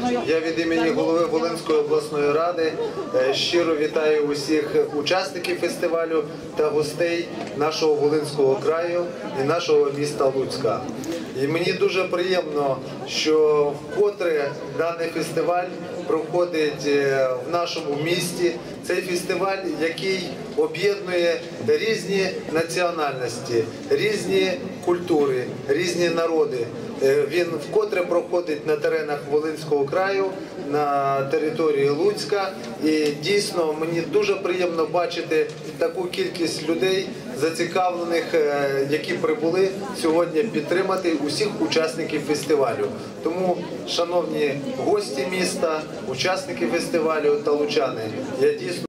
Я від імені голови Волинської обласної ради щиро вітаю усіх учасників фестивалю та гостей нашого Волинського краю і нашого міста Луцька. І мені дуже приємно, що вкотре даний фестиваль проходить в нашому місті. Цей фестиваль, який об'єднує різні національності, різні культури, різні народи. Він вкотре проходить на теренах Волинського краю, на території Луцька. І дійсно мені дуже приємно бачити таку кількість людей, зацікавлених, які прибули сьогодні підтримати усіх учасників фестивалю. Тому, шановні гості міста, учасники фестивалю та лучани, я дійсно